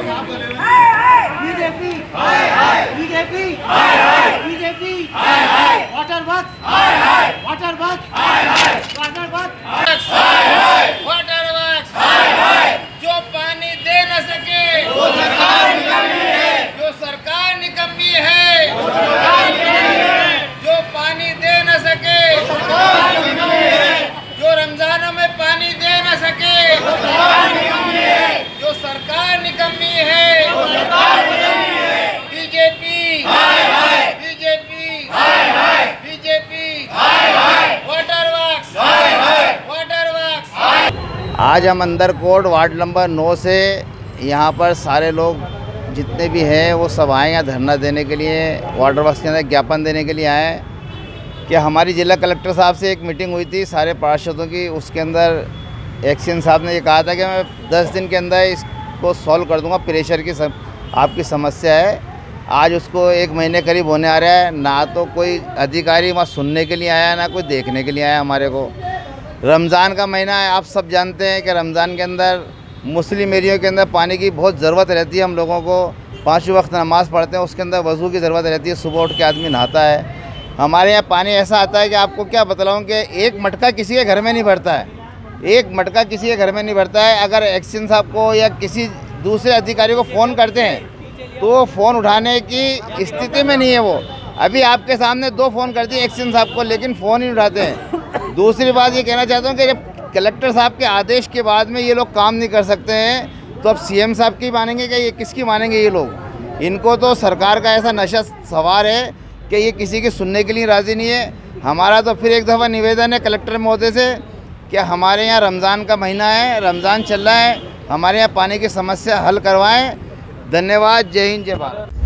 BJP BJP BJP water बस water बस water बस वाटर वर्क्स जो पानी दे न सके जो सरकार निकम्मी है जो पानी दे न सके जो रमजानों में पानी दे न सके जो सरकार निकम्मी है BJP BJP BJP water works water works. आज हम अंदरकोट वार्ड नंबर 9 से यहाँ पर सारे लोग जितने भी हैं वो सब आए यहाँ धरना देने के लिए, वाटर वर्क्स के अंदर ज्ञापन देने के लिए आए कि हमारी जिला कलेक्टर साहब से एक मीटिंग हुई थी सारे पार्षदों की। उसके अंदर एक्शन साहब ने ये कहा था कि मैं 10 दिन के अंदर इसको सॉल्व कर दूंगा, प्रेशर की आपकी समस्या है। आज उसको 1 महीने करीब होने आ रहा है, ना तो कोई अधिकारी वहाँ सुनने के लिए आया ना कोई देखने के लिए आया। हमारे को रमज़ान का महीना है, आप सब जानते हैं कि रमज़ान के अंदर मुस्लिम एरिया के अंदर पानी की बहुत ज़रूरत रहती है। हम लोगों को 5 वक्त नमाज़ पढ़ते हैं, उसके अंदर वज़ू की ज़रूरत रहती है, सुबह उठ के आदमी नहाता है। हमारे यहाँ पानी ऐसा आता है कि आपको क्या बतलाऊँ कि एक मटका किसी के घर में नहीं भरता है, एक मटका किसी के घर में नहीं भरता है। अगर एक्शन साहब को या किसी दूसरे अधिकारी को फ़ोन करते हैं तो फ़ोन उठाने की स्थिति में नहीं है वो। अभी आपके सामने 2 फ़ोन कर दिए एक्शन साहब को, लेकिन फ़ोन ही उठाते हैं। दूसरी बात ये कहना चाहता हूँ कि जब कलेक्टर साहब के आदेश के बाद में ये लोग काम नहीं कर सकते हैं तो अब सीएम साहब की मानेंगे क्या, ये किसकी मानेंगे? ये लोग, इनको तो सरकार का ऐसा नशा सवार है कि ये किसी की सुनने के लिए राज़ी नहीं है। हमारा तो फिर एक दफ़ा निवेदन है कलेक्टर महोदय से कि हमारे यहाँ रमज़ान का महीना है, रमज़ान चल रहा है, हमारे यहाँ पानी की समस्या हल करवाएं। धन्यवाद। जय हिंद, जय भारत।